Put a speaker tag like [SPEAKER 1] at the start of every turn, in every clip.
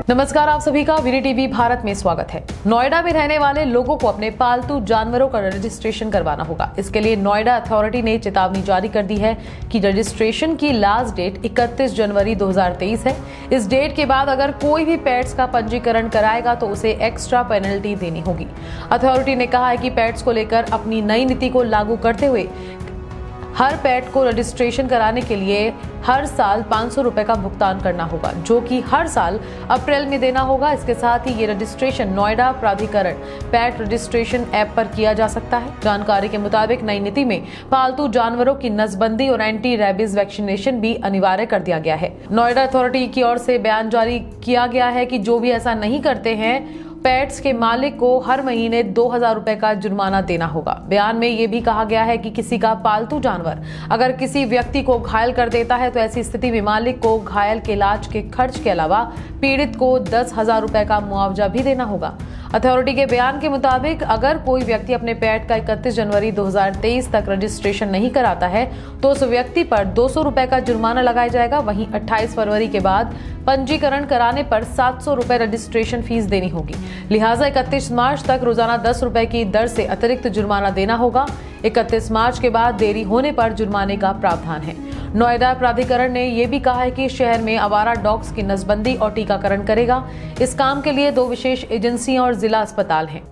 [SPEAKER 1] नमस्कार, आप सभी का वीडी टीवी भारत में स्वागत है। नोएडा में रहने वाले लोगों को अपने पालतू जानवरों का रजिस्ट्रेशन करवाना होगा। इसके लिए नोएडा अथॉरिटी ने चेतावनी जारी कर दी है कि रजिस्ट्रेशन की लास्ट डेट 31 जनवरी 2023 है। इस डेट के बाद अगर कोई भी पेट्स का पंजीकरण कराएगा तो उसे एक्स्ट्रा पेनल्टी देनी होगी। अथॉरिटी ने कहा है कि पेट्स को लेकर अपनी नई नीति को लागू करते हुए हर पेट को रजिस्ट्रेशन कराने के लिए हर साल 500 रुपए का भुगतान करना होगा, जो कि हर साल अप्रैल में देना होगा। इसके साथ ही ये रजिस्ट्रेशन नोएडा प्राधिकरण पेट रजिस्ट्रेशन ऐप पर किया जा सकता है। जानकारी के मुताबिक नई नीति में पालतू जानवरों की नसबंदी और एंटी रेबीज वैक्सीनेशन भी अनिवार्य कर दिया गया है। नोएडा अथॉरिटी की ओर से बयान जारी किया गया है कि जो भी ऐसा नहीं करते हैं, पेट्स के मालिक को हर महीने 2000 रुपए का जुर्माना देना होगा। बयान में यह भी कहा गया है कि किसी का पालतू जानवर अगर किसी व्यक्ति को घायल कर देता है तो ऐसी स्थिति में मालिक को घायल के इलाज के खर्च के अलावा पीड़ित को 10,000 रुपए का मुआवजा भी देना होगा। अथॉरिटी के बयान के मुताबिक अगर कोई व्यक्ति अपने पेट का 31 जनवरी 2023 तक रजिस्ट्रेशन नहीं कराता है तो उस व्यक्ति पर 200 रुपए का जुर्माना लगाया जाएगा। वहीं 28 फरवरी के बाद पंजीकरण कराने पर 700 रुपए रजिस्ट्रेशन फीस देनी होगी। लिहाजा 31 मार्च तक रोजाना 10 रुपए की दर से अतिरिक्त जुर्माना देना होगा। 31 मार्च के बाद देरी होने पर जुर्माने का प्रावधान है। नोएडा प्राधिकरण ने यह भी कहा है कि शहर में आवारा डॉग्स की नसबंदी और टीकाकरण करेगा। इस काम के लिए 2 विशेष एजेंसियां और जिला अस्पताल हैं।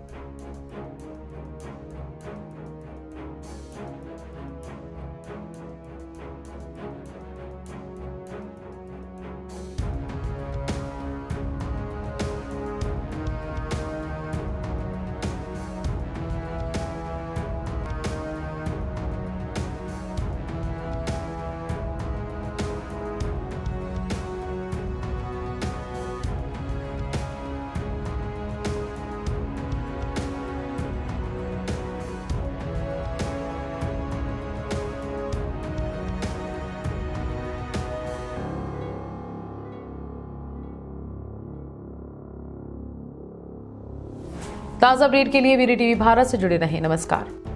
[SPEAKER 1] ताज़ा अपडेट के लिए वीडी टीवी भारत से जुड़े रहें। नमस्कार।